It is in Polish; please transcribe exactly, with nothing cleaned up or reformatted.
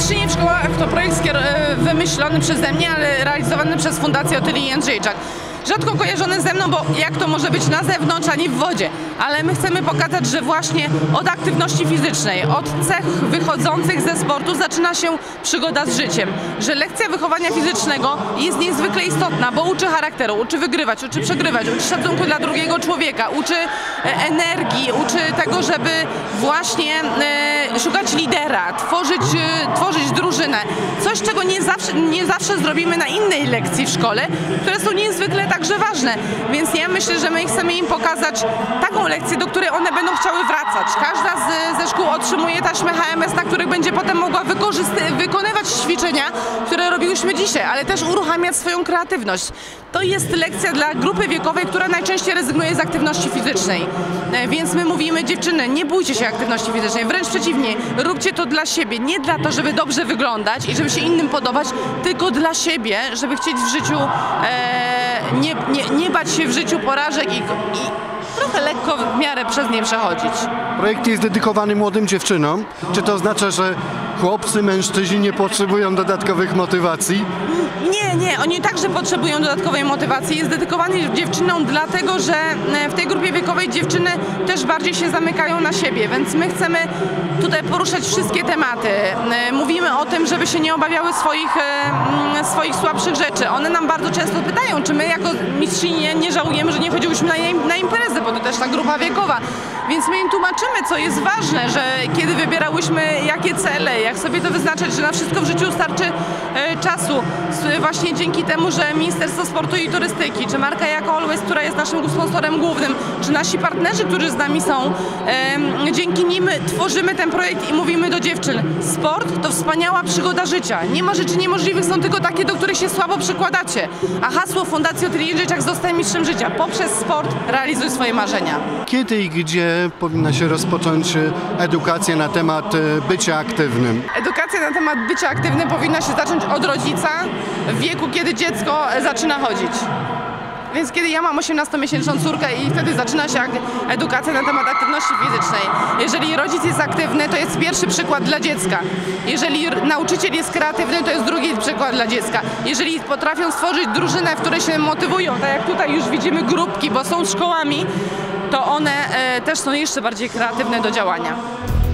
Mistrzynie w szkołach to projekt wymyślony przeze mnie, ale realizowany przez Fundację Otyli Jędrzejczak. Rzadko kojarzony ze mną, bo jak to może być na zewnątrz, a nie w wodzie. Ale my chcemy pokazać, że właśnie od aktywności fizycznej, od cech wychodzących ze sportu zaczyna się przygoda z życiem. Że lekcja wychowania fizycznego jest niezwykle istotna, bo uczy charakteru, uczy wygrywać, uczy przegrywać, uczy szacunku dla drugiego człowieka, uczy energii, uczy tego, żeby właśnie e, szukać lidera, tworzyć, e, tworzyć drużynę. Coś, czego nie zawsze, nie zawsze zrobimy na innej lekcji w szkole, które są niezwykle także ważne. Więc ja myślę, że my chcemy im pokazać taką lekcję, do której one będą chciały wracać. Każda z, ze szkół otrzymuje taśmy H M S, na których będzie potem mogła wykonywać ćwiczenia, które robiłyśmy dzisiaj, ale też uruchamiać swoją kreatywność. To jest lekcja dla grupy wiekowej, która najczęściej rezygnuje z aktywności fizycznej. Więc my mówimy, dziewczyny, nie bójcie się aktywności fizycznej, wręcz przeciwnie, róbcie to dla siebie, nie dla to, żeby dobrze wyglądać i żeby się innym podobać, tylko dla siebie, żeby chcieć w życiu e, nie, nie, nie bać się w życiu porażek i, i trochę lekko w miarę przez nie przechodzić. Projekt jest dedykowany młodym dziewczynom. Czy to oznacza, że chłopcy, mężczyźni nie potrzebują dodatkowych motywacji? Nie, nie, oni także potrzebują dodatkowej motywacji. Jest dedykowany dziewczynom dlatego, że w tej grupie wiekowej dziewczyny też bardziej się zamykają na siebie, więc my chcemy tutaj poruszać wszystkie tematy. Mówimy o tym, żeby się nie obawiały swoich, swoich słabszych rzeczy. One nam bardzo często pytają, czy my jako mistrzynie nie żałujemy, że nie chodziłyśmy na, na imprezę, bo to też ta grupa wiekowa. Więc my im tłumaczymy, co jest ważne, że kiedy wybierałyśmy jakie cele, jak sobie to wyznaczać, że na wszystko w życiu starczy e, czasu. Właśnie dzięki temu, że Ministerstwo Sportu i Turystyki, czy marka Jako Always, która jest naszym sponsorem głównym, czy nasi partnerzy, którzy z nami są, e, dzięki nim tworzymy ten projekt i mówimy do dziewczyn, sport to wspaniała przygoda życia. Nie ma rzeczy niemożliwych, są tylko takie, do których się słabo przykładacie. A hasło Fundacji Otyli Jędrzejczak zostań mistrzem życia. Poprzez sport realizuj swoje marzenia. Kiedy i gdzie powinna się rozpocząć edukacja na temat bycia aktywnym? Edukacja na temat bycia aktywnym powinna się zacząć od rodzica w wieku, kiedy dziecko zaczyna chodzić. Więc kiedy ja mam osiemnastomiesięczną córkę i wtedy zaczyna się edukacja na temat aktywności fizycznej. Jeżeli rodzic jest aktywny, to jest pierwszy przykład dla dziecka. Jeżeli nauczyciel jest kreatywny, to jest drugi przykład dla dziecka. Jeżeli potrafią stworzyć drużynę, w której się motywują, tak jak tutaj już widzimy grupki, bo są szkołami, to one e, też są jeszcze bardziej kreatywne do działania.